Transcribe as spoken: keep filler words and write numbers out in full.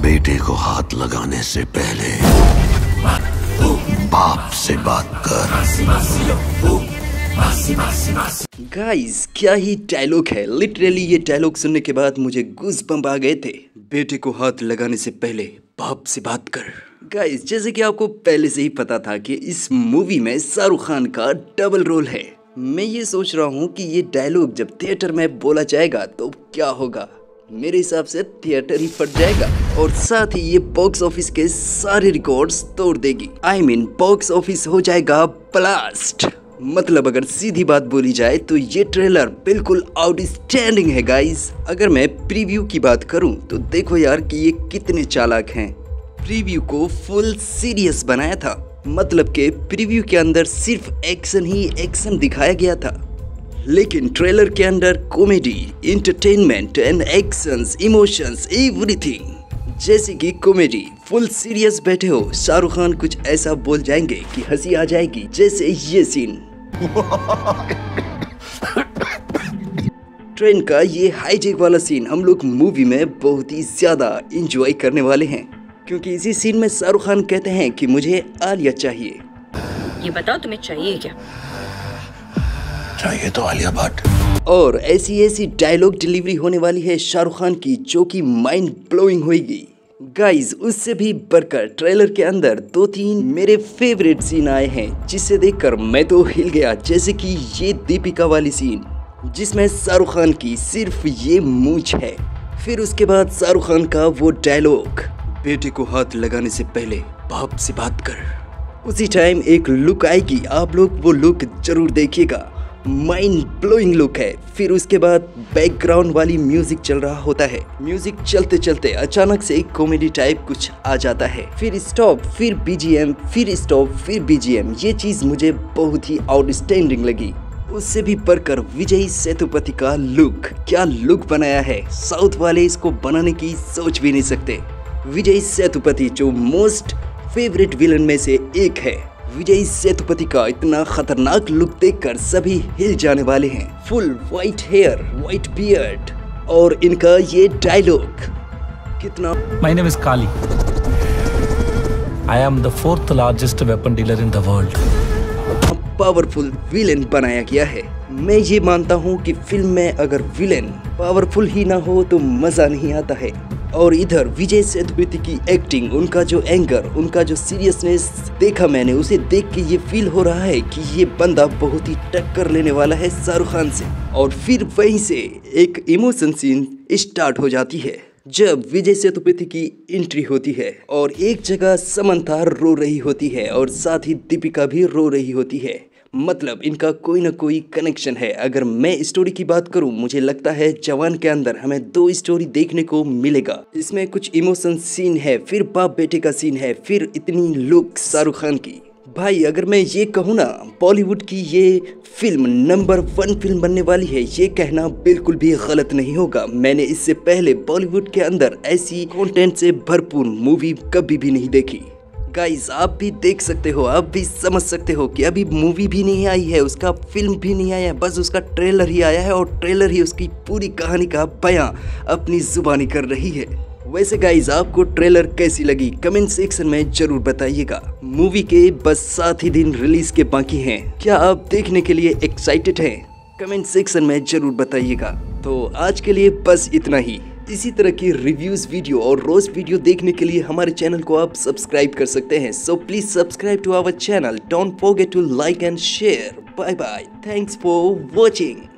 बेटे को हाथ लगाने से पहले बाप से बात कर। गाइस क्या ही डायलॉग है, लिटरली ये डायलॉग सुनने के बाद मुझे गूज़बम्प आ गए थे। बेटे को हाथ लगाने से पहले बाप से बात कर। गाइस जैसे कि आपको पहले से ही पता था कि इस मूवी में शाहरुख खान का डबल रोल है। मैं ये सोच रहा हूँ कि ये डायलॉग जब थिएटर में बोला जाएगा तो क्या होगा। मेरे हिसाब से थिएटर ही फट जाएगा और साथ ही ये बॉक्स ऑफिस के सारे रिकॉर्ड्स तोड़ देगी। आई मीन बॉक्स ऑफिस हो जाएगा ब्लास्ट। मतलब अगर सीधी बात बोली जाए तो ये ट्रेलर बिल्कुल आउटस्टैंडिंग है गाइस। अगर मैं प्रीव्यू की बात करूं तो देखो यार कि ये कितने चालाक हैं। प्रीव्यू को फुल सीरियस बनाया था, मतलब के प्रीव्यू के अंदर सिर्फ एक्शन ही एक्शन दिखाया गया था, लेकिन ट्रेलर के अंदर comedy, entertainment and actions, emotions, everything. जैसे कि कॉमेडी फुल सीरियस बैठे हो, शाहरुख खान कुछ ऐसा बोल जाएंगे कि हंसी आ जाएगी, जैसे ये सीन। ट्रेन का ये हाईजेक वाला सीन हम लोग मूवी में बहुत ही ज्यादा एंजॉय करने वाले हैं, क्योंकि इसी सीन में शाहरुख खान कहते हैं कि मुझे आलिया चाहिए। ये बताओ तुम्हें चाहिए क्या? चाहिए तो आलिया भट्ट। और ऐसी ऐसी डायलॉग डिलीवरी होने वाली है शाहरुख खान की जो कि माइंड ब्लोइंग होगी। गाइज उससे भी बढ़कर ट्रेलर के अंदर दो तीन मेरे फेवरेट सीन आए हैं जिसे देखकर मैं तो हिल गया। जैसे कि ये दीपिका वाली सीन जिसमें शाहरुख खान की सिर्फ ये मूंछ है। फिर उसके बाद शाहरुख खान का वो डायलॉग, बेटे को हाथ लगाने से पहले बाप से बात कर। उसी टाइम एक लुक आएगी, आप लोग वो लुक जरूर देखिएगा, माइंड ब्लोइंग लुक है। फिर उसके बाद बैकग्राउंड वाली म्यूजिक चल रहा होता है। म्यूजिक चलते चलते अचानक से एक कॉमेडी टाइप कुछ आ जाता है, फिर स्टॉप, फिर बीजीएम, फिर स्टॉप, फिर बीजीएम। ये चीज मुझे बहुत ही आउटस्टैंडिंग लगी। उससे भी बढ़कर विजय सेतुपति का लुक, क्या लुक बनाया है। साउथ वाले इसको बनाने की सोच भी नहीं सकते। विजय सेतुपति जो मोस्ट फेवरेट विलन में से एक है। विजय सेतुपति का इतना खतरनाक लुक देखकर सभी हिल जाने वाले हैं। Full white hair, white beard और इनका ये डायलॉग कितना। My name is Kali. I am the fourth largest weapon dealer in the world. Powerful villain बनाया गया है। मैं ये मानता हूँ कि फिल्म में अगर विलेन पावरफुल ही ना हो तो मजा नहीं आता है। और इधर विजय सेतुपति की एक्टिंग, उनका जो एंगर, उनका जो सीरियसनेस देखा मैंने, उसे देख के ये फील हो रहा है कि ये बंदा बहुत ही टक्कर लेने वाला है शाहरुख खान से। और फिर वहीं से एक इमोशन सीन स्टार्ट हो जाती है जब विजय सेतुपति की एंट्री होती है और एक जगह समंथा रो रही होती है और साथ ही दीपिका भी रो रही होती है। मतलब इनका कोई ना कोई कनेक्शन है। अगर मैं स्टोरी की बात करूं, मुझे लगता है जवान के अंदर हमें दो स्टोरी देखने को मिलेगा। इसमें कुछ इमोशन सीन है, फिर बाप बेटे का सीन है, फिर इतनी लुक शाहरुख खान की। भाई अगर मैं ये कहूँ ना, बॉलीवुड की ये फिल्म नंबर वन फिल्म बनने वाली है, ये कहना बिल्कुल भी गलत नहीं होगा। मैंने इससे पहले बॉलीवुड के अंदर ऐसी कंटेंट से भरपूर मूवी कभी भी नहीं देखी। गाइस आप भी देख सकते हो, आप भी समझ सकते हो कि अभी मूवी भी नहीं आई है, उसका फिल्म भी नहीं आया है, बस उसका ट्रेलर ही आया है और ट्रेलर ही उसकी पूरी कहानी का बयां अपनी जुबानी कर रही है। वैसे गाइस आपको ट्रेलर कैसी लगी कमेंट सेक्शन में जरूर बताइएगा। मूवी के बस सात ही दिन रिलीज के बाकी हैं, क्या आप देखने के लिए एक्साइटेड हैं? कमेंट सेक्शन में जरूर बताइएगा। तो आज के लिए बस इतना ही। इसी तरह की रिव्यूज वीडियो और रोज वीडियो देखने के लिए हमारे चैनल को आप सब्सक्राइब कर सकते हैं। So please subscribe to our channel. Don't forget to like and share. Bye bye. Thanks for watching.